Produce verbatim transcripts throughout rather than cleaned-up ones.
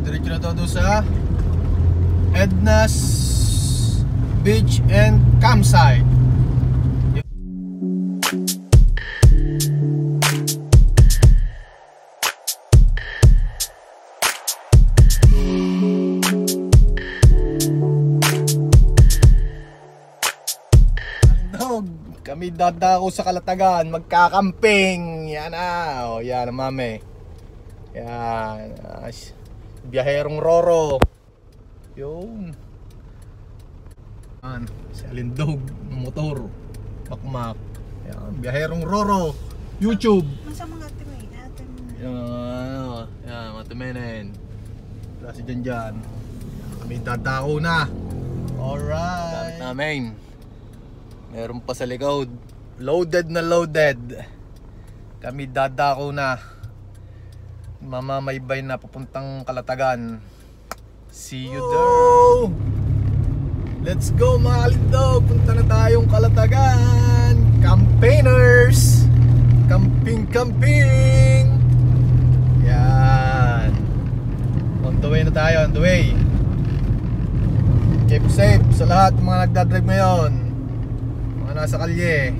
diretso na to sa Edna's Beach and Campsite. Kami dadako sa Kalatagan, magkakamping. Yan na, oh, yan ang mami. Yan, uh, biyaherong Roro. Yun. Yan, si Alindog ng motor. Makmak. Yan, biyaherong Roro. YouTube. Masa mga timay natin. Yan, yan, mga timenen. Wala si dyan dyan. Kami dadako na. Alright. Namin. Meron pa sa likod. Loaded na loaded. Kami dadako na. Mamamaybay na papuntang Kalatagan. See you there. Let's go mga Alindog. Punta na tayong Kalatagan. Campaigners. Camping camping. Yan. On the way na tayo. On the way. Keep safe sa lahat ng mga nagdadrive ngayon. Nasa kalye.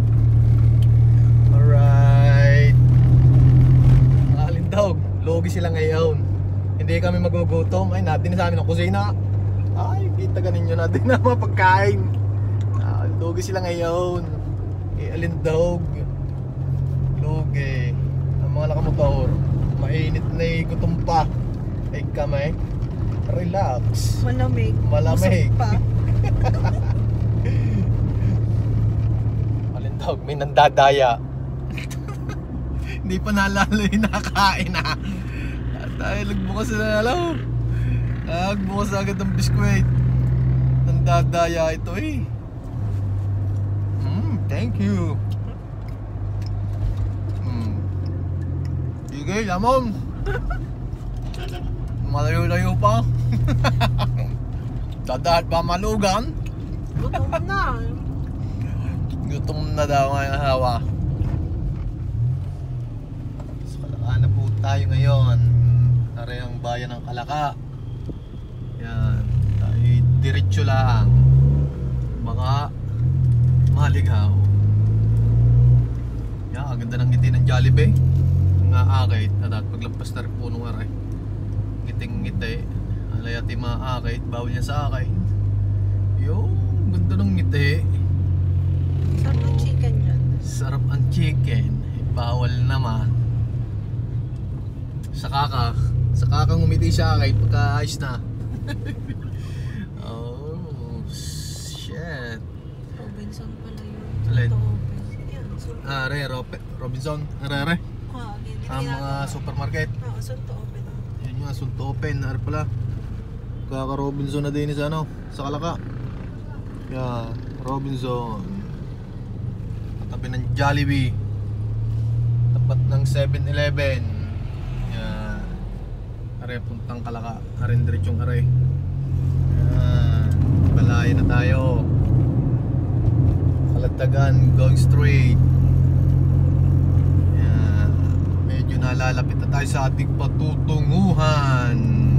Alright. Mga Alindog, logi sila ngayon. Hindi kami magugutom. Ay, natin sa amin ang kusina. Ay, kita ganin nyo natin na mga pagkain. Ah, logi sila ngayon. Eh, Alindog. Logi. Ang mga nakamotor. Mainit na gutom pa. Ay kami. Relax. Malamig. Malamig. Pa. May nandadaya. Hindi pa nalalo yung nakakain ha. Tayo nagbukas na alam. Nagbukas agad ng biskwit. Nandadaya ito eh. Mm, thank you. Mm. Sige, lamon. Malayo-layo pa. Dadahat pa malugan. Gutom na. Gutom na daw ngayong hawa. So, Kalaka na po tayo ngayon. Nari ang bayan ng Kalaka. Yan. Tayo diretso lang. Mga maligaw. Yan, ang ganda ng ngiti ng Jollibee. Nga akit. At paglampas na rin po nung aray. Ngiting ngiti. Alayati mga akit. Bawal niya sa akit. Yung ganda ng ngiti. Sarap ang chicken dyan. Sarap ang chicken. Eh, bawal naman. Sa kaka. Sa kaka ngumiti siya kahit pagka-ayos na. Oh, shit. Robinson pala yun. Alin? Yan. Ah, re, Rope, Robinson. Are, are. Ang mga supermarket. Oo, sunto open. Yan yung asunto open. Are pala. Kaka Robinson na din sa ano. Sa Kalaka. Yan. Robinson. Tabi ng Jollibee. Tapat ng seven eleven. Yan. Are puntang Kalaka. Are diretsong are. Yan. Balaya na tayo. Kalatagan going straight. Yan. Medyo nalalapit na tayo sa ating patutunguhan.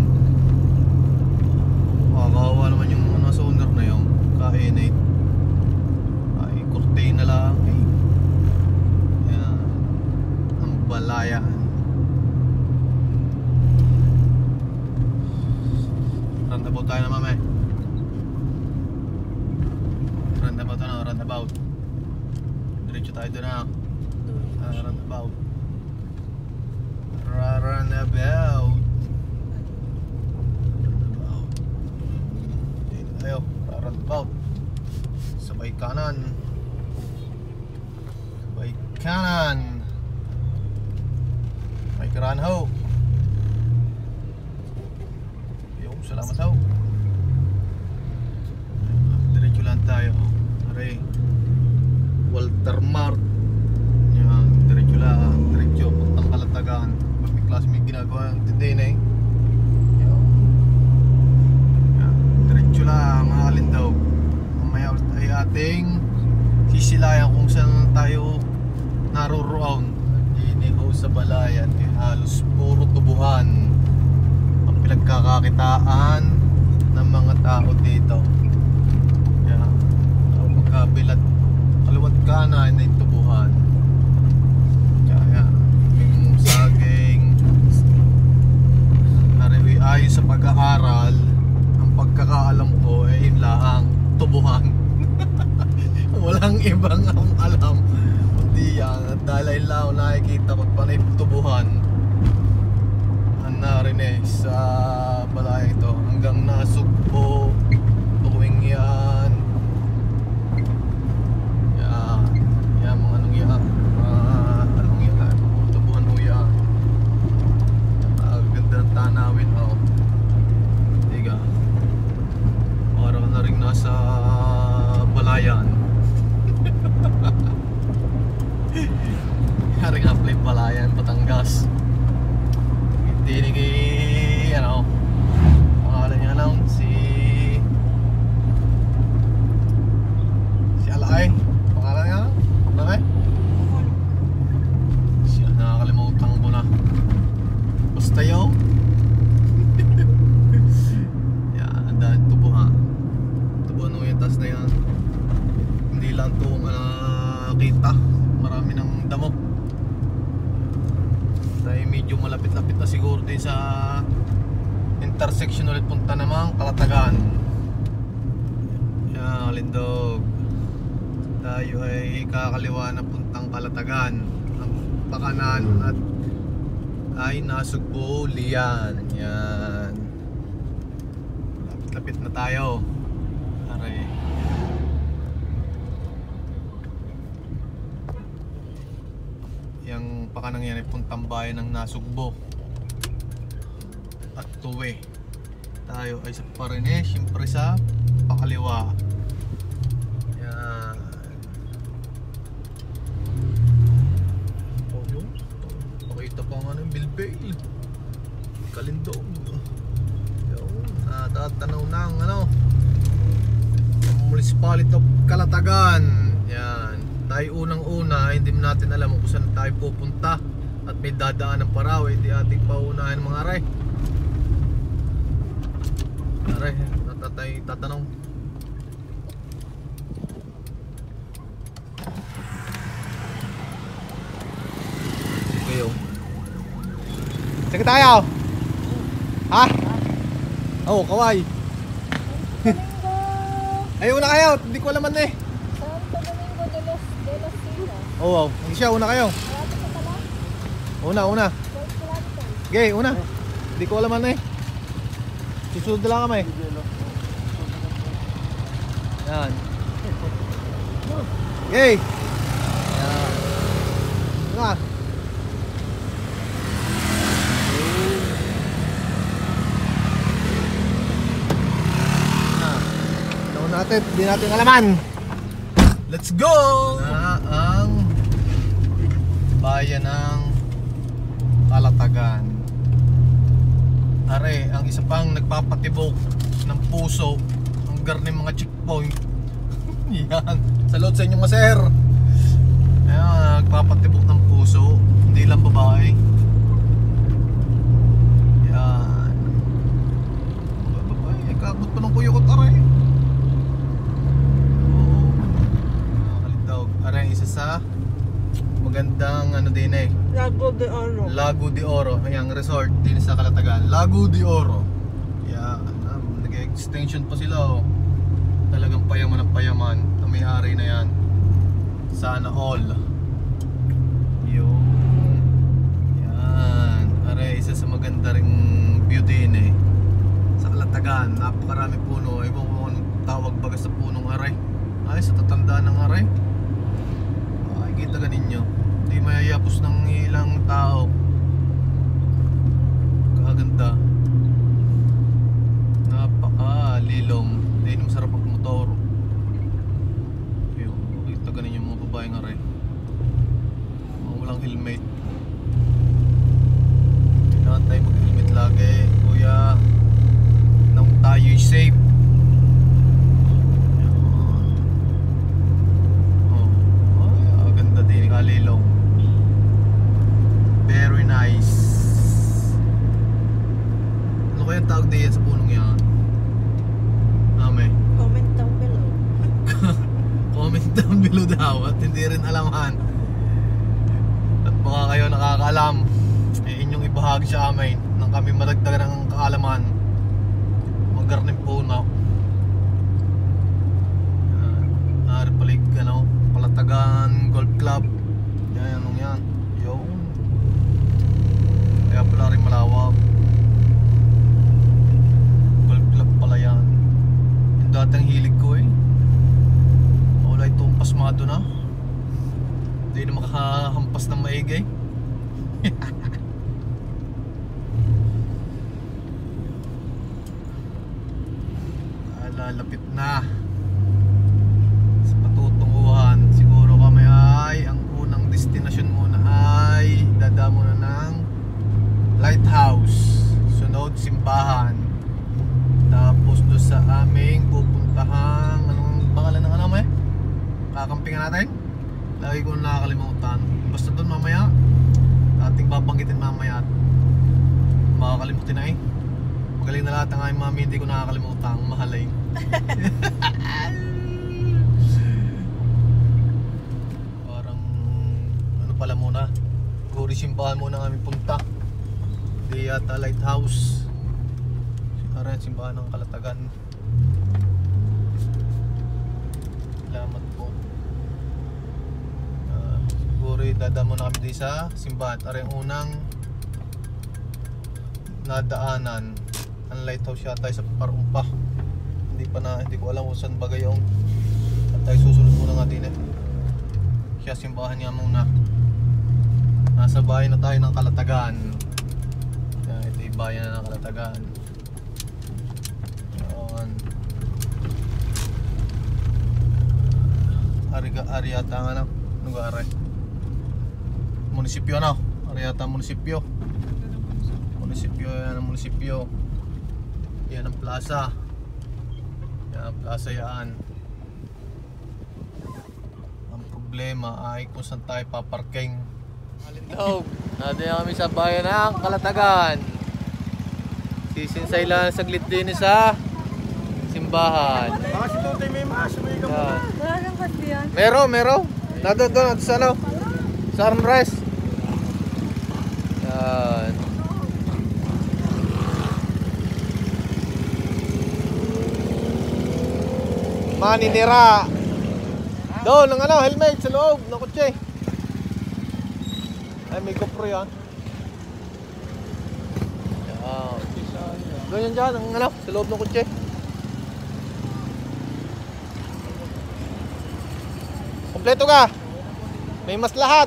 Makakawa naman yung mga owner na yung kainate. Ay, kurte na lang eh. Yan. Ang balayan. Roundabout tayo na mami. Roundabout na, roundabout. Diretso tayo doon na. Uh, roundabout. Roundabout. Roundabout. Dito tayo. Roundabout. Sabay kanan. Sabay kanan. May karan ho. Yung salamat ho. Diretso lang tayo. Aray. Walter Mart. Yan, diretso lang. Diretso, puntang Kalatagan. Pag may klase may ginagawa ng tinday na eh. Yan. Yan, diretso lang mga Alindog. Mamaya ulit ay ating sisilayan kung saan tayo naroroon. Hindi ho sa balayan eh, halos puro tubuhan ang pinag pagkakakitaan ng mga tao dito. Yan. Ang pagkabilat kaliwat kanan ay tubuhan. Kaya yung saging nariwi ayon sa pag-aaral, ang pagkakaalam ko ay yun lang, tubuhan. Walang ibang akong alam kundi yan. Dahil ayun lang nakikita ko panay tubuhan ang narinig sa balay ito hanggang nasugpo tuwing yan. Yan yan mga anong yan, uh, anong yan, tubuhan ho yan. Uh, ganda ng tanawin oh. Tiga parang na rin nasa balayan. Haring apply Balayan, Batangas. Hindi ni kay, ano, pangalan niya lang, si si Alay. Pangalan niya lang? Alay? Siya, nakakalimutan ko na. Basta yun. Yan, ang dahil tubo ha. Tubo ano yung taas na yan. Hindi lang ito makita. Marami ng damo. Dahil medyo malapit-lapit na siguro din sa intersection ulit punta namang Kalatagan. Yan, Lindog. Tayo ay kakaliwa na puntang Kalatagan. Ang pakanan at ay Nasugbo, Lian. Yan. Lapit-lapit na tayo. Aray. Yang pakanang yan ay puntang bayan ng Nasugbo at Tuwe. Tayo ay sa Parine, siyempre sa pakaliwa. Yan. Oh, yun. Pakita pa nga ng bilbil Kalindog. Yun. Natatanaw na ang ano, Municipality of Kalatagan. Yan. Tayo unang-una, hindi natin alam kung saan tayo pupunta at may dadaan ng paraw, hindi ating paunahin mga aray. Aray, natatay tatanong. Kayo. Sige tayo. Ha? Oh, kaway. Ay, una kayo, hindi ko alaman eh. Oo, oh, hindi siya, una kayo. Una, una. Okay, una. Hindi ko alam ano eh. Susunod na lang kami. Yan. Okay. Yan. Una. Una natin, hindi natin alaman. Let's go! Na ang bayan ng Kalatagan. Are, ang isa pang nagpapatibok ng puso ang garning mga checkpoint. Yan, salud sa inyo mga sir. Ayan, nagpapatibok ng puso, hindi lang babae. Yan. Babae, kakabot pa ng kuyukot are. Oo. Nakakalindog. Are, isa sa magandang ano din eh, Lago de Oro. Lago de Oro, yung resort din sa Kalatagan. Lago de Oro. Yeah, nag-extension pa sila oh. Talagang payaman ng payaman. Ang may-ari na yan. Sana all. Yung yan. Are, isa sa maganda ring view din eh. Sa Kalatagan, napakarami puno. Ibang kung anong tawag baga sa punong aray. Ay, sa tatandaan ng aray. Ay, kita ka ninyo. Hindi mayayapos ng ilang tao. Kaganda. Napaka-lilom. Hindi na masarap magmotor. Yung, kita ka ninyo mga babae nga rin. Mga walang helmet. Kailangan tayo mag-helmet lagi. Kuya, nang tayo'y safe. Oh, ay, ganda din kalilong. Very nice. Ano ba yung tawag diyan sa punong yan? Ame. Comment down below. Comment down below daw at hindi rin alaman. At baka kayo nakakaalam, eh inyong ibahagi sa amin nang kami madagdagan ng kaalaman. Maggarning puno. Uh, Arpalig, ano, Kalatagan Golf Club. Yan, anong yan? Yun. Kaya pala rin malawak. Golf Club pala yan. Yung dating hilig ko eh. Wala itong pasmado na. Hindi na makahampas ng maigay. Lalapit na sa patutunguhan. Siguro kami ay ang unang destinasyon muna ay dadamo na ng lighthouse, sunod simbahan, tapos doon sa aming pupuntahang anong pangalan ng ano may kakampingan natin. Lagi ko nakakalimutan. Basta doon mamaya ating babanggitin mamaya at makakalimutin na eh. Magaling na lahat ng aming mami, hindi ko nakakalimutan. Mahalay. Parang ano pala muna, guri simbahan muna ang aming punta. Hindi yata lighthouse. Parang simbahan ng Kalatagan. Salamat po. uh, Siguro dadamo na kami din sa simbahan. Parang unang nadaanan ang lighthouse yata sa Parumpa. Hindi pa na, hindi ko alam kung saan bagay yung at tayo susunod muna nga din eh. Siya simbahan niya muna. Nasa bayan na tayo ng Kalatagan. Yan, ito yung bayan na ng Kalatagan. Yan. Ariga, Ariata nga na. Lugar eh. Munisipyo na. Ariata munisipyo. Munisipyo, yan ang munisipyo. Yan ang plaza. Yan ang plaza yan. Ang problema ay kung saan tayo paparking. Alindog, natin na kami sa bayan ng Kalatagan. Sisinsay lang saglit din sa simbahan. Baka si Totoy may mas, may ka muna. Wala nang kasi yan. Meron, meron. Nado doon sa ano? Sa armrest. Yan. Maninira. Doon, ng ano, helmet sa loob ng kotse. Ay, may GoPro yan. Yan. Doon yan dyan, ang ano, sa loob ng kotse. Kompleto ka. May mas lahat.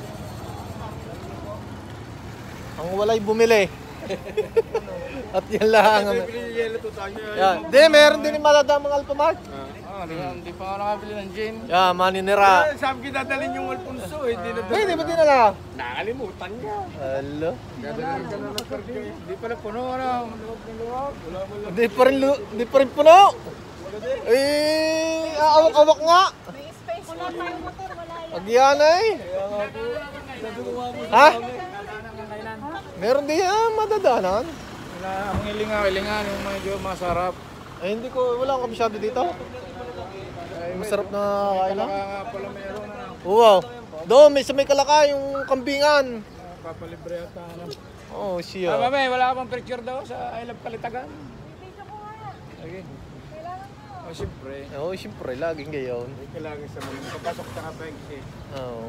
Ang walay bumili. At yan lang. Yan. Di, meron din yung maladamang Alphamart. Ah, hindi pa ako nakabili ng gin. Yan, maninira. Sabi kita dalhin yung Alfonso, eh, hindi na Eh, di ba dinala? nakalimutan niya. Hello? Dadalhin ka na ng karga. Hindi pa na puno, ano? Maluwag ng luwag. Wala mo lang. Di pa rin, lu- di pa rin puno. Eh, awak-awak nga. May space. Wala tayong motor, wala yan. Pag yan ay. Ha? Meron din yan, madadanan. Wala, ang hilinga-hilingan, yung medyo masarap. Ay, hindi ko, wala akong kabisado dito. Masarap na kainan. Kalaka nga pala meron na. Wow. Doon, may sa may Kalaka, yung kambingan. Ah, papalibre yata. Ano. Oh, Ah, siya. mami, wala ka bang picture daw sa I Love Kalitagan? Sige. Oh, siyempre. Oo, oh, siyempre, laging gayon. Hindi kailangan sa mga papasok sa kapeng eh. Oo.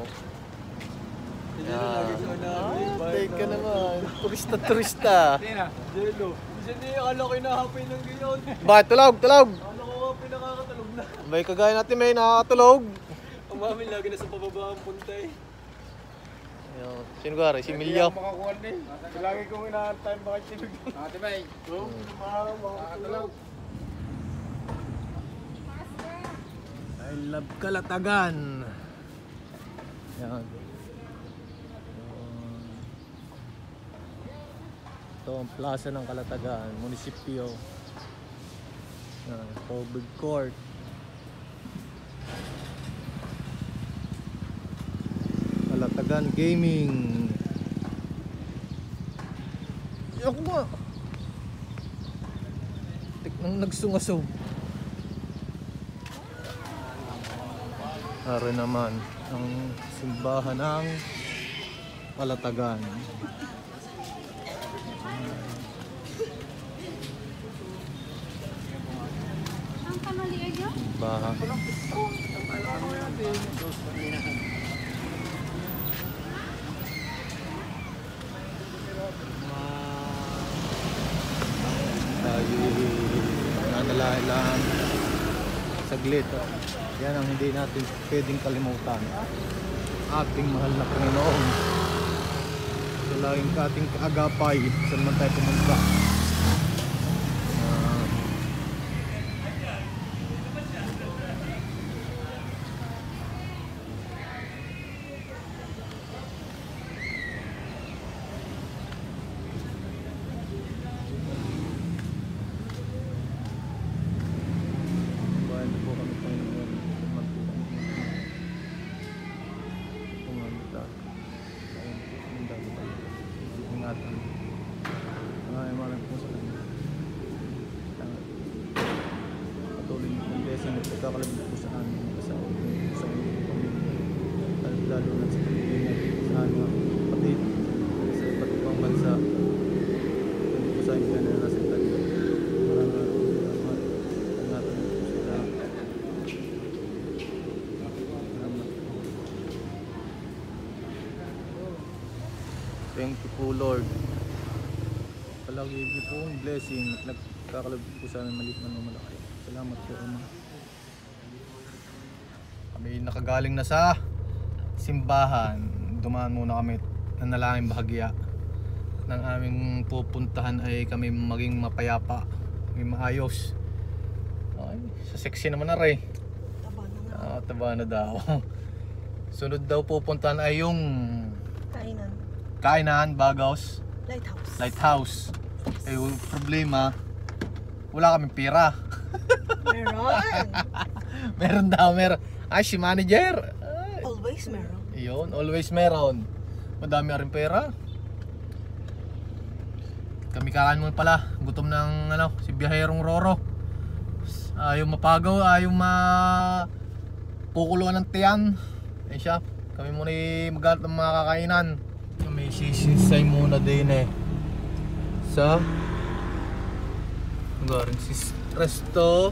Ah, teka naman. Turista-turista. Hindi na. Jello. Hindi, akala ko inahapoy ng gayon. Bakit? Tulog, tulog. Akala ko nga pinakakatalog na. May kagaya natin may nakakatulog. Ang mami lagi na sa pababa ang punta eh. Ayun. Sino gari? Si Milyo. Hindi ako makakuha na eh. Lagi kong inaantay bakit sinug. Ate May. Oo. Makakatulog. I love Kalatagan. Yan. Ito ang plaza ng Kalatagan, munisipyo. Yan, public court. Kalatagan Gaming. Ako ba? ang nagsungasog. Ari naman ang simbahan ng Kalatagan. Ang kamali ay yun? Simbahan. Tayo nanalahin lang saglit. Oh. Yan ang hindi natin pwedeng kalimutan. Ating mahal na Panginoon. Sa laging ating kaagapay. Saan man tayo pumunta. Ah, bayan na po kami Panginoon. Tuman po kami. Tumanda. Bayan po kami dami tayo. Ingatan. Ay, maraming po sa kanya. Patuloy niyo kong blessing at pagkakalabit po sa amin. Sa sa inyong pamilya. Lalo na sa pamilya sa aming mga kapatid. Sa iba't ibang bansa. Hindi po sa amin na nasa Italia. Maraming maraming salamat. Ingatan niyo po sila. Salamat. Thank you po Lord. Palagi niyo po ang blessing at nagkakalabit po sa amin maliit man o malaki. Salamat po Ama. Kami nakagaling na sa simbahan. Dumaan muna kami ng nalangin bahagya. Nang aming pupuntahan ay kami maging mapayapa, maging maayos. Ay, sa sexy naman na rin. Taba na nga. Ah, taba na daw. Sunod daw pupuntahan ay yung Kainan. Kainan, Bagaos, Lighthouse. Lighthouse. Eh, yung problema, wala kaming pera. Meron. Meron daw, meron. Ay, si manager. Ay, Always meron. yun, always meron. Madami rin pera. Kami kakan mo pala. Gutom ng ano, si Biyaherong Roro. Ayaw mapagaw, ayaw ma pukuluan ng tiyan. Ayun siya. Kami muna magalit ng mga kakainan. Kami sisisay muna din eh. Sa garing sis Resto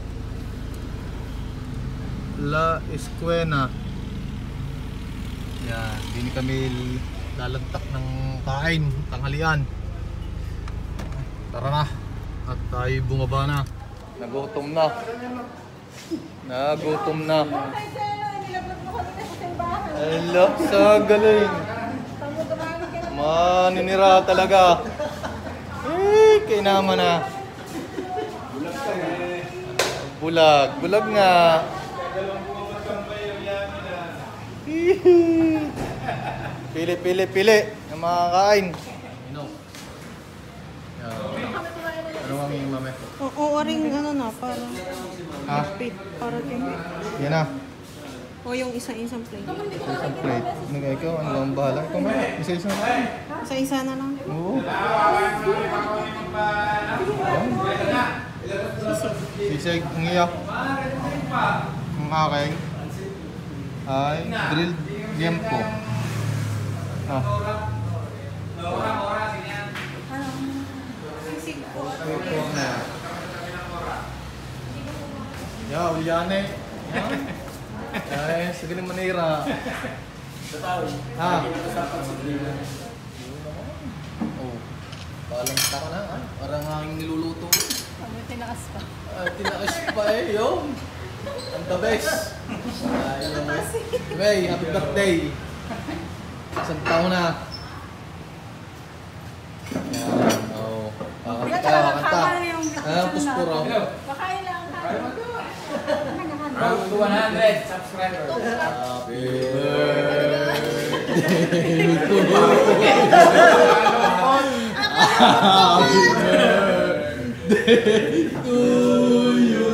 La Escuena. Yan, hindi kami lalagtak ng kain, tanghalian. Tara na. At tayo bumaba na. Nagutom na. Nagutom na. Hello, sa galing. Maninira talaga. Eh, kay naman na. Bulag, bulag nga. Pili, pili, pili ng mga kain. Inom. Ano ang iyong mame? Oo, ring ano na, para Ha? pit, para kami. Yan na. O yung isa-isang plate. Isang plate. Ano ka ikaw? Ano ang bahala? Ikaw ma? Isa-isa na. Isa-isa na lang. Oo. Sisig. Ang iya. Ang aking ay grilled liempo. Ah. Ito na. Ya, uliane. Ay, sige ni Manira. Ha? Oh. Palang ta ka na, ah. Parang aking niluluto. Ano, tinakas pa. Ah, tinakas pa eh, yun. Ang the best. Ay, yung May, happy birthday. Isang taon na. Yan, oo. Kakanta, kakanta. Ah, puspuro. Pakain lang. Road to one hundred subscribers. Happy birthday to you. Happy birthday to you.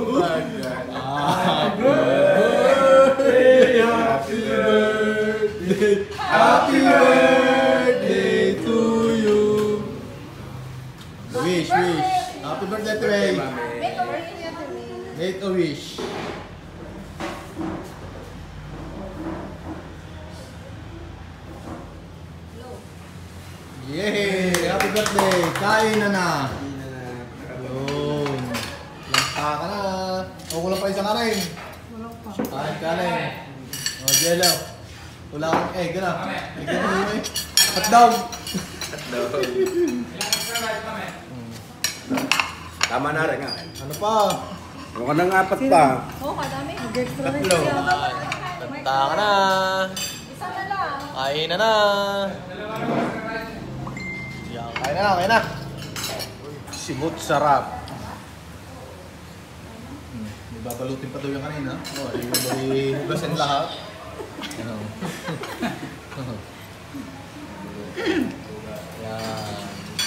Happy birthday, happy birthday, happy birthday to you. Wish, wish. Happy birthday to May. Make a wish niya to me. Make a wish. Yay! Happy birthday! Kain na na! Yun. Lanta ka na. O, kulang pa isang kanin. Kain kanin. O, jello. Wala kang egg na. Egg na mo eh. Hotdog! Tama na rin nga. Ano pa? Mukhang nang apat pa. Oo, kadami. Tatlo. Lanta ka na. Isa na lang. Kain na na. Yan, kain na na, kain na. Simot sarap. Hmm, may babalutin pa daw yung kanina. Oh, ay hugasin lahat. Ano? Yan.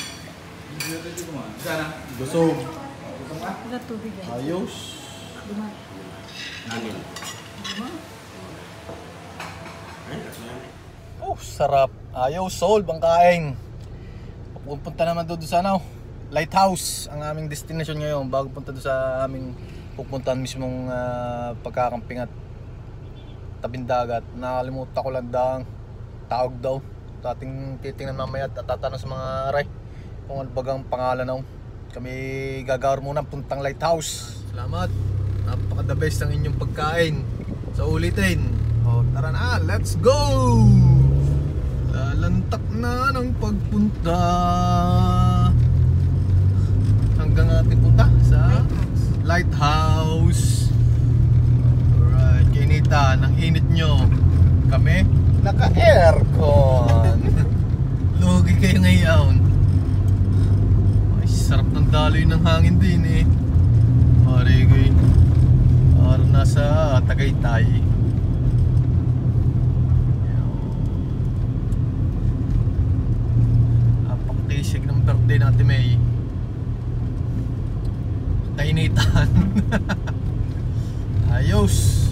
Busog. Ito tubig yan. Ayos. Oh, sarap. Ayaw, solve ang kain. Pupunta naman doon sa ano, Lighthouse, ang aming destination ngayon bago punta doon sa aming pupuntahan mismong uh, pagkakamping at tabing dagat. Nakalimutan ko lang daang tawag daw. Ating titingnan mamaya at tatanong sa mga aray kung ano bagang pangalan daw. Kami gagawin muna puntang Lighthouse. Salamat. Napaka the best ang inyong pagkain. Sa ulitin. O tara na, let's go! Lalantak na ng pagpunta hanggang ating punta sa Lighthouse. Alright, kinita ng init nyo. Kami naka-aircon. Lugi kayo ngayon. Ay, sarap ng daloy ng hangin din eh. Marigay. Parang nasa Tagaytay. Apaktisig ng birthday natin May. Kainitan. Ayos.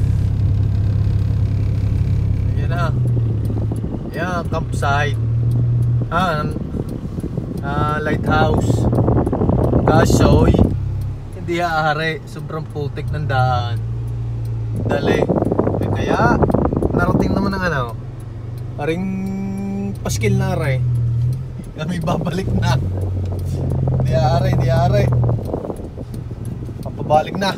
Ayan na. Ayan, campsite. Ah, ah Lighthouse. Kasoy. Hindi aari. Sobrang putik ng daan. Dali. Eh, kaya, narating naman ng ano. Paring paskil na aray. Kami babalik na. Di aari, di aari. Papabalik na.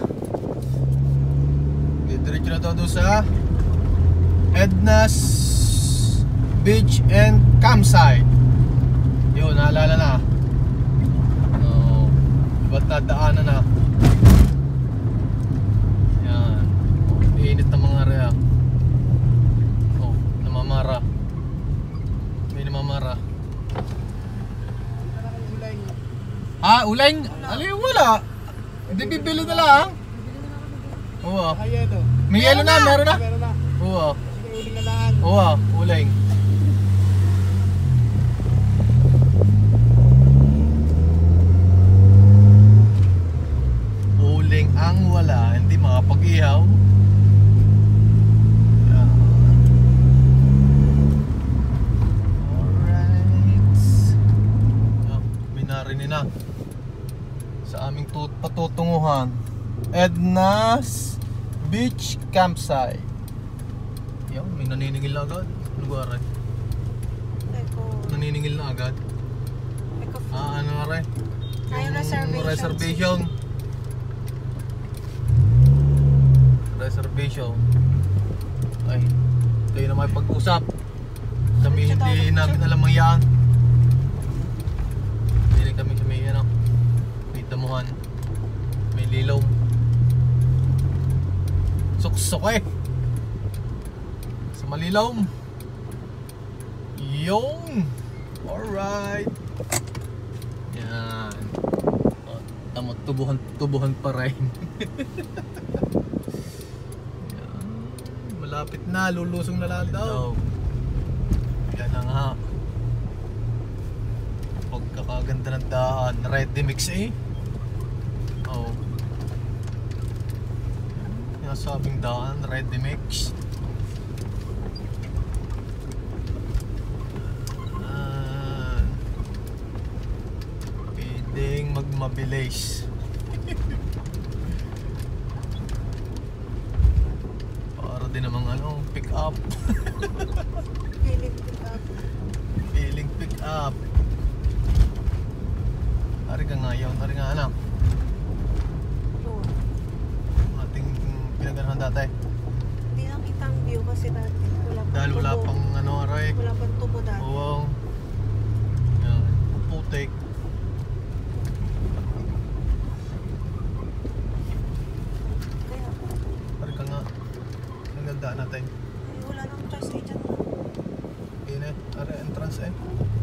Diretso na to doon sa Edna's Beach and Campsite. Yun, naalala na. Oh, ba't nadaanan na? Yan. Oh, init ng mga area. Oh, namamara. May namamara. Ah, uling? Alin, wala. Hindi bibili na lang. Oo. May yelo na, meron na. Oo. Oo, uling. Uling ang wala, hindi makapag-ihaw. Alright. Oh, may narinig na sa aming tut patutunguhan. Edna's Beach Campsite. Yan, may naniningil na agad. Lugar eh. Naniningil na agad. Ah, ano na rin? Yung reservation. Reservation. Reservation. Ay, kayo na may pag-usap. Kami hindi namin alam ang yan. Hindi kami sa may ano, may damuhan. May lilaw. Suksok eh. Sa malilaw. Yung. Alright. Yan. Oh, tamo, tubuhan, tubuhan pa rin. Yan. Malapit na, lulusong na lang daw. Yan na nga. Pagkakaganda ng daan. Ready mix eh. Oh. Sabing daan, ready mix. Uh, pwedeng magmabilis. Para din namang ano, pick up. Feeling pick up. Feeling pick up. Ari ka nga yun, ari nga anak. Ito. Ating pinaganahan dati. Hindi nakita ang view kasi dati. Wala pang Dahil wala tubo. pang ano, aray. Wala pang tubo dati. Oo. Yan, putik. Kaya, Ari ka nga. Ang ganda natin. ay, wala nang choice eh dyan. Yun eh, ari entrance eh.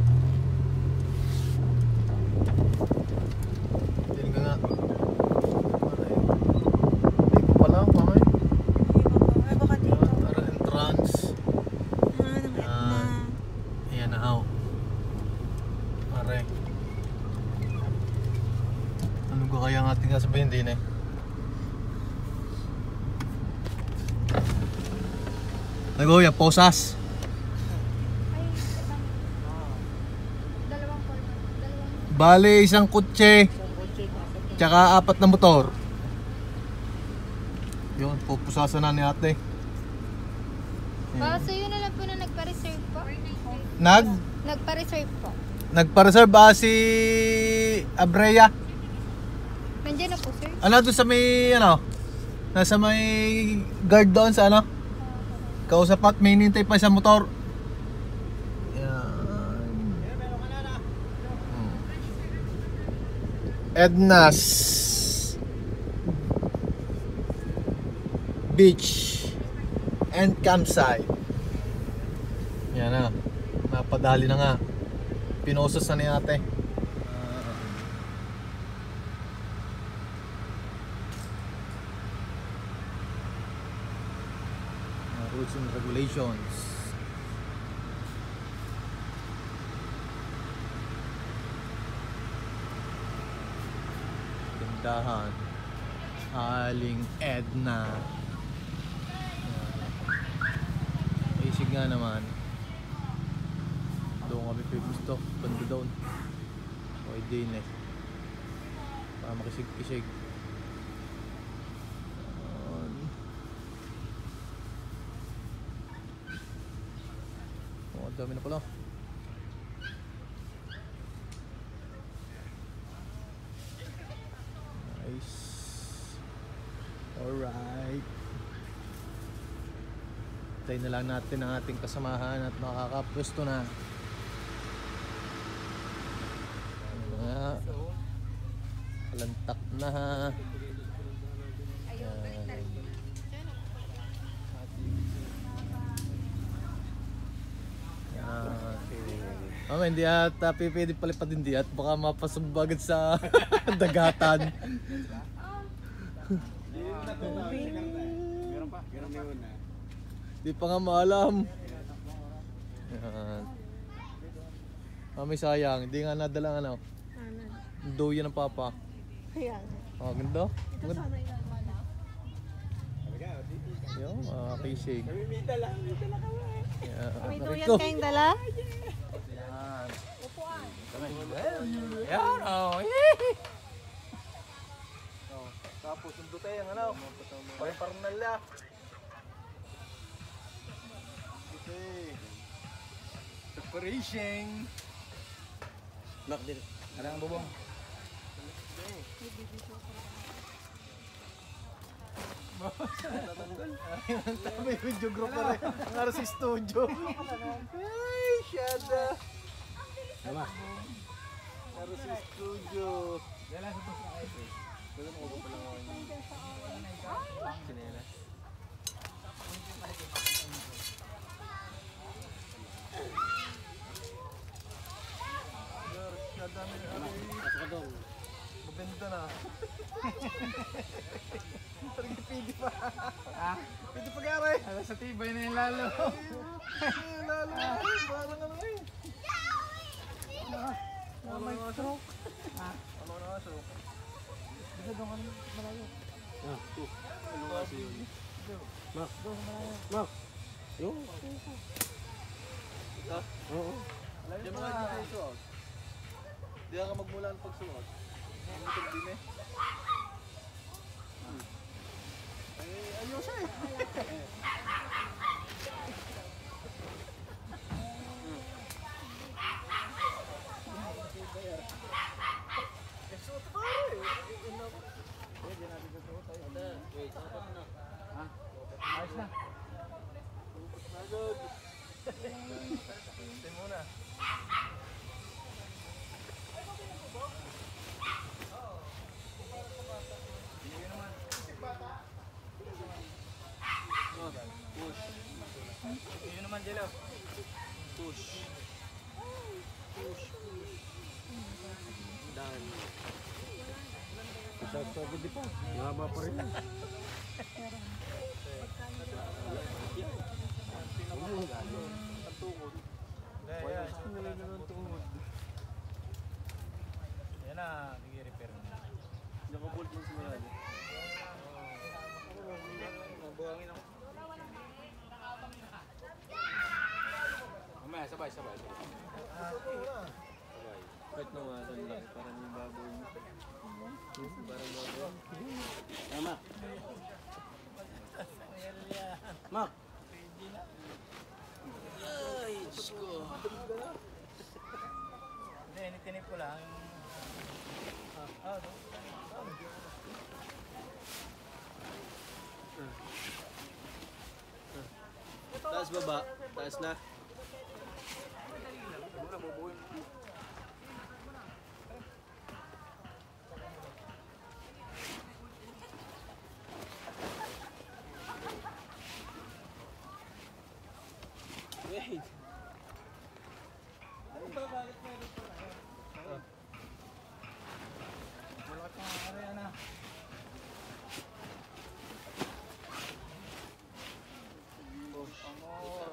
Yan ka nga. Aray. Hindi ko pala, mamay. Ay, baka, ay, baka dito. Yan, ari entrance. Ah, nang Etna. Ayan na how. Are. Ano ko kaya ang ating sasabihin din eh? Nagoya, posas. Dalawang forma. Dalawang. Bale, isang kutse. Tsaka apat na motor. Yun, pupusasan na ni ate. Baka sa'yo na lang po na nagpa-reserve po. Nag? Nagpa-reserve po. Nagpa-reserve ba si Abrea? Nandiyan na po, sir. Ano doon sa may ano? Nasa may guard doon sa ano? Kausap at may nintay pa sa motor. Yan. Hmm. Edna's Beach and Campsite. Yan na. Napadali na nga. Pinosas na ni ate. Rules and regulations. Gandahan. Aling Edna. Isig nga naman. Doon kami gusto. Banda doon. Okay din eh. Para makisig-isig. Oh, dami na pala. Nice. Alright. Tayo na lang natin ang ating kasamahan at makakapwesto na. Nga. Kalantak na. Mama, hindi at uh, pwede palipad hindi at baka mapasumbagan sa dagatan. Di pa nga maalam. Yan. Mami, sayang, hindi nga nadala ano. Ano? Dough yan ng papa. Kaya. Oh, ganda. Ito Ganda. sana yung wala. Yo, uh, kisig. May dala, may dala kami. Yeah, May duyan narito. kayong dala? Yan. Upuan. Yan, oh. Oh, tapos sundo tayo ang ano. Parang parang nala. Okay. Preparation. Lock din. Ano ang bubong? May videographer eh. Nara sa studio. Ay, syada. Tama. Nara sa studio. Dala sa bus na kayo. Dala mo ko pala ako. Sinela. Syada na yun. Pasok ka doon. Mabenta na. Parang pwede pa. Ah, Pwede pa garay. ala sa tibay na yung lalo. Ay, lalo na. Parang ano eh. Ano na nga stroke? Ano na nga stroke? Bisa doon kami malayo. Ah, to. Ano kasi yun? Mak. Mak. Yo. Oo. Di mo nga suot. Di ka magmula ng pagsuot. Ayos eh. Ayos na. Ito muna. Yun naman, Jello. Push. Push. Dan. Isagad di pa. Mahaba pa rin. Ayan. Yan na, nag-repair na. Nakabolt mo simula. Mabuhangin ako. Mamaya, sabay, sabay. Sabay. Kahit nawasan lang. Parang yung baboy mo. Parang baboy. Tama. Mak. Ay, Diyos ko. Hindi, initinip ko lang. Ah, ah, Taas baba. Taas na. Siguro, bubuhin. Wait. Malakas na area na. Amor.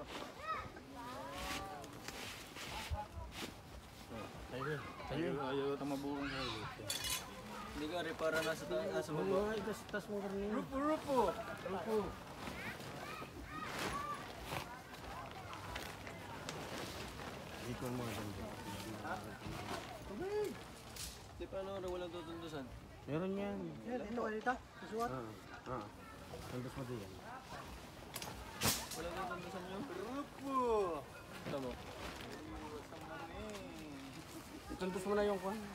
Tayo. Tayo. Ayaw ito mabuong kayo. Hindi ka repara na sa taas. Nasa baba. Ay, tas mo rin. Rupo, rupo. Rupo. Ikaw mo dyan. Di pa ano, walang tutundusan. Meron yan. Ito ka dito? Susuot? Ah, ah. Tundus mo din. Walang tutundusan yun. Rupo. Ito mo. Tundus mo na yung kwan.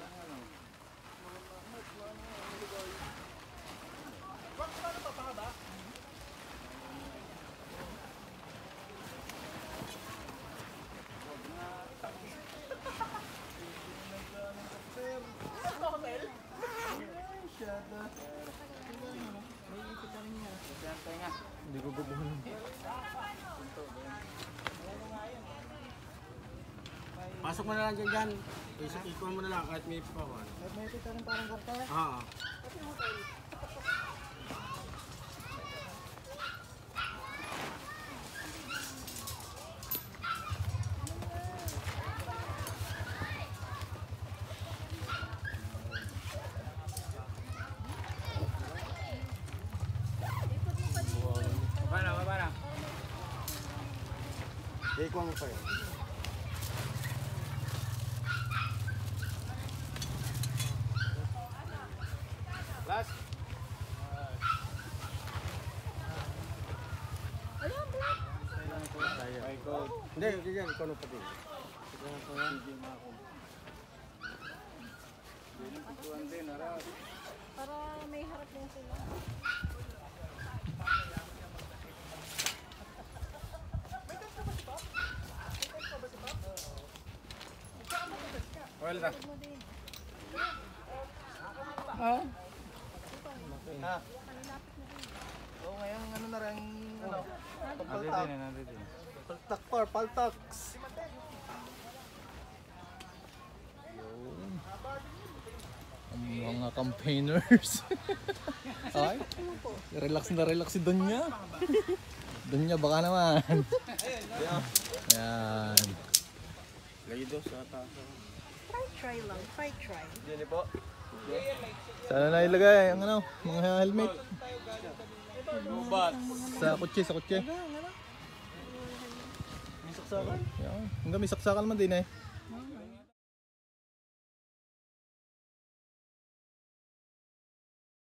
Hindi ko gubuhin. Pasok mo na lang dyan dyan. Isip ikon mo na lang kahit may pawan. May pita rin parang karta. Oo. Baba na, baba na. Ikon mo pa yun. Last. Ay, ikaw. Hindi, hindi yan. Ikaw pa din. Tuan din, harap. Para may harap din sila. Well na. Ah? Ha? Oo, ngayon ano na rin, ano, Nandito pagpaltak. din, nandito din. Paltak par, paltak. Ang mga campaigners. Ay, relax na relax si Donya. Donya baka naman. Yan. Laido sa taas. Try, try lang. Try, try. Diyan po. Sana na ilagay ang ano, mga helmet. Lubat. Sa kotse, sa kotse. May saksakan. Yan. Hanggang may saksakan naman din eh.